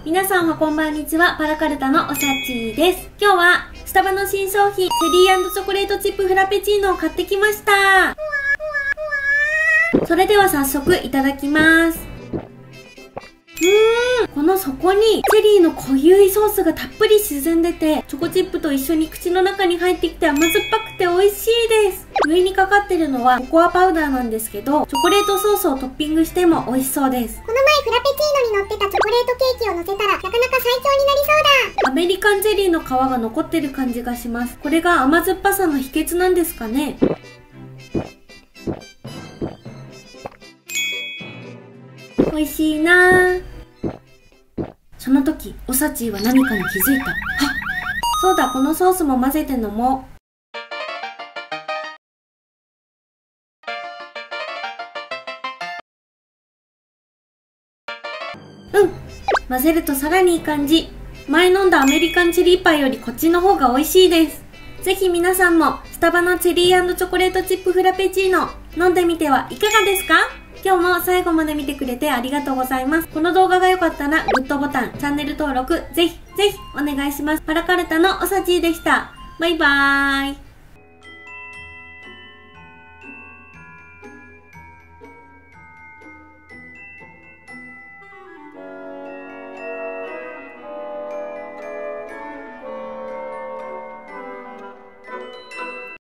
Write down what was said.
皆さんはこんばんにちは、パラカルタのおさちです。今日はスタバの新商品、チェリー&チョコレートチップフラペチーノを買ってきました。それでは早速いただきます。この底にチェリーの濃ゆいソースがたっぷり沈んでて、チョコチップと一緒に口の中に入ってきて甘酸っぱくて美味しいです。上にかかってるのはココアパウダーなんですけど、チョコレートソースをトッピングしても美味しそうです。 この前フラペチーノに乗ってたチョコレートケーキを乗せたらなかなか最強になりそうだ。 アメリカンチェリーの皮が残ってる感じがします。これが甘酸っぱさの秘訣なんですかね。美味しいなぁ。その時、おさちは何かに気づいた。そうだ、このソースも混ぜて飲もう。混ぜるとさらにいい感じ。前飲んだアメリカンチェリーパイよりこっちの方が美味しいです。ぜひ皆さんもスタバのチェリー&チョコレートチップフラペチーノ飲んでみてはいかがですか？今日も最後まで見てくれてありがとうございます。この動画が良かったらグッドボタン、チャンネル登録ぜひぜひお願いします。パラカルタのおさちでした。バイバーイ。